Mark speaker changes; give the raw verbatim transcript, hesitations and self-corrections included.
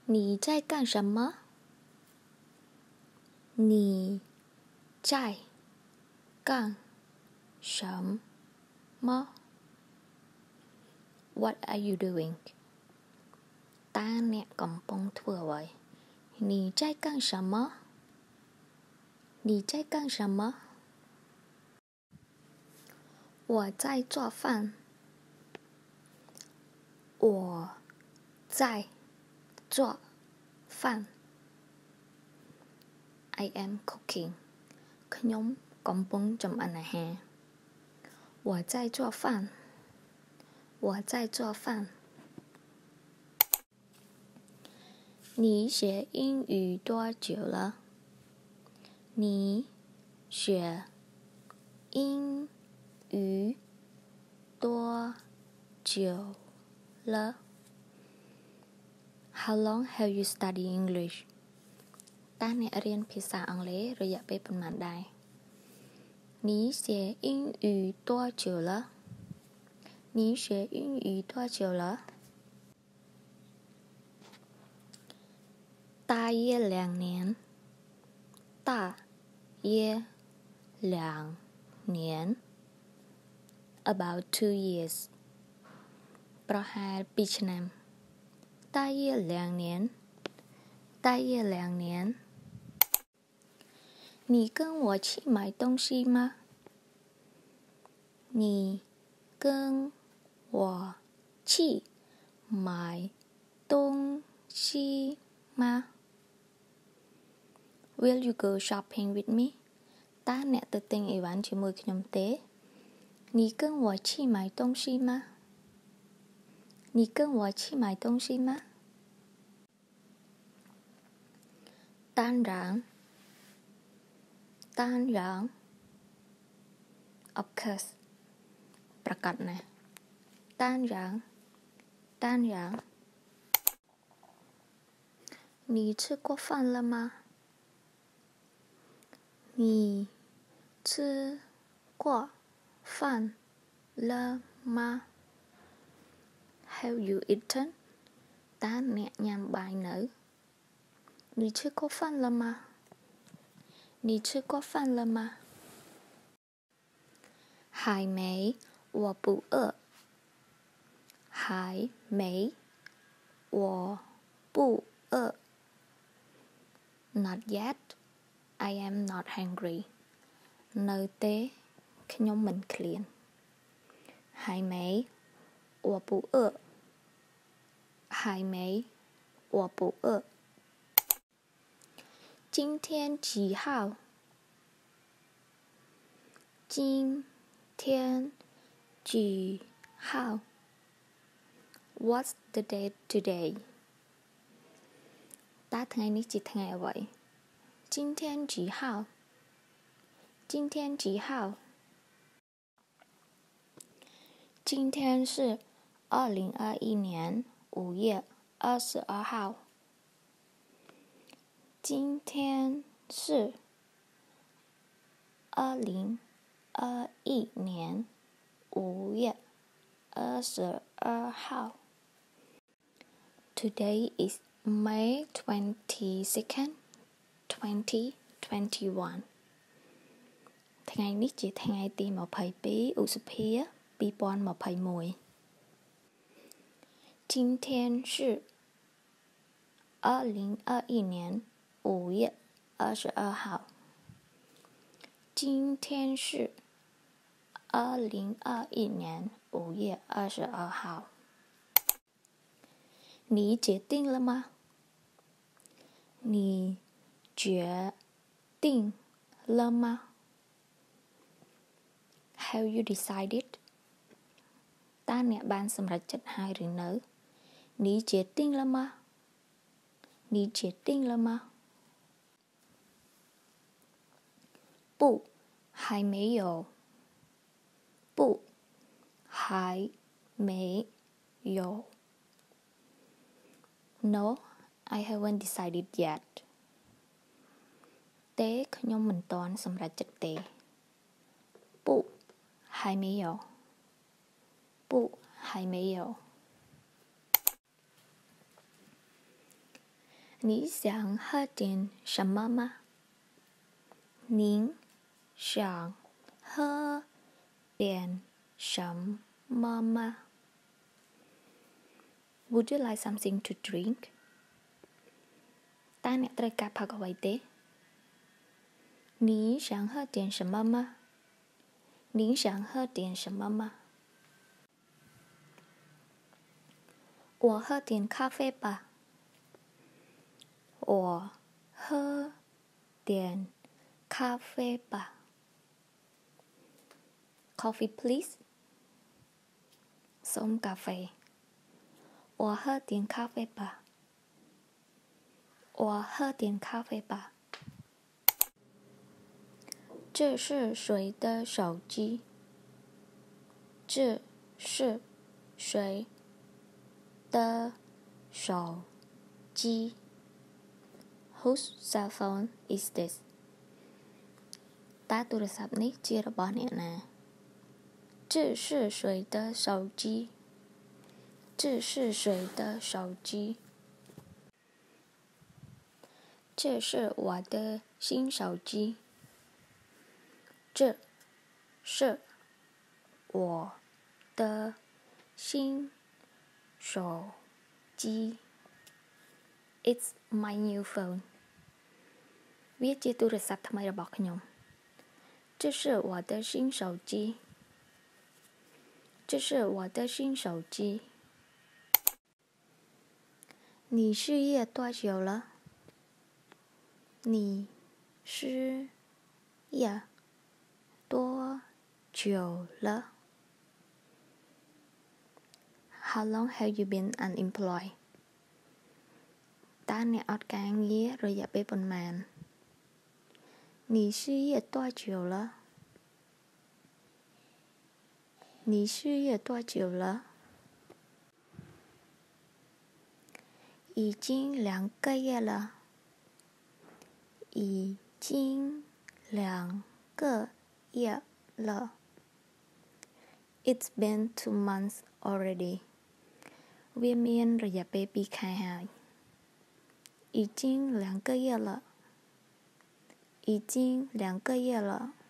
Speaker 1: 你在干什么？你在干什么 What are you doing? ตาអ្នកកំពុងធ្វើអ្វី你在干什么你在干什么我在做饭我在做饭 I am cooking ខ្ញុំកំពុងចម្អិនអាហារ我在做饭我在做饭你学英语多久了你学英语多久了 How long have you studied English តើអ្នករៀនភាសាអង់គ្លេសរយៈពេលប៉ុន្មានដែរ你学英语多久了你学英语多久了大约两年大约两年 about two years ប្រហែលពីរឆ្នាំ大约两年大约两年你跟我去买东西吗你跟我去买东西吗 Will you go shopping with me តើអ្នកទៅទិញអីវ៉ាន់ជាមួយខ្ញុំទេ你跟我去买东西吗你跟我去买东西吗当然当然 Of course ប្រកាសណាស់当然当然你吃过饭了吗你吃过饭了吗 Have you eaten តើអ្នកញ៉ាំបាយនៅ你吃过饭了吗你吃过饭了吗还没我不饿还没我不饿 Not yet I am not hungry នៅទេខ្ញុំមិនឃ្លាន还没我不饿还没我不饿今天几号今天几号 What's the date today តើថ្ងៃនេះជាថ្ងៃអ្វី今天几号今天几号今天是二零二一年五月二十二号今天是二零二一年五月二十二号 Today is May twenty-second twenty twenty-one ថ្ងៃនេះជាថ្ងៃទីยี่สิบสองឧសភាยี่สิบยี่สิบเอ็ด今天是二零二一年五月二十二号今天是二零二一年五月二十二号你决定了吗你决定了吗Have you decided តើអ្នកបានសម្រេចចិត្តហើយឬនៅ你决定了吗你决定了吗不还没有不还没有 No I haven't decided yet ទេខ្ញុំមិនទាន់សម្រេចចិត្តទេ不还没有不还没有你想喝点什么吗？您想喝点什么吗？ Would you like something to drink? តើអ្នកត្រូវការផឹកអ្វីទេ? 你想喝点什么吗？您想喝点什么吗？我喝点咖啡吧。我喝点咖啡吧。Coffee, please. 送咖啡。我喝点咖啡吧。我喝点咖啡吧。这是谁的手机？这是谁的手机 ？Whose cell phone is this? ตาโทรศัพท์នេះជារបស់អ្នកណា? 这是谁的手机？这是谁的手机？这是我的新手机。这是我的新手机 It's my new phone វាជាទូរស័ព្ទថ្មីរបស់ខ្ញុំ这是我的新手机这是我的新手机你失业多久了你失业多久了 How long have you been unemployed តើអ្នកអត់ការងាររយៈពេលប៉ុន្មាន你失业多久了你失业多久了已经两个月了已经两个月了 It's been two months already វាមានរយៈពេលពីរខែហើយ已经两个月了已经两个月了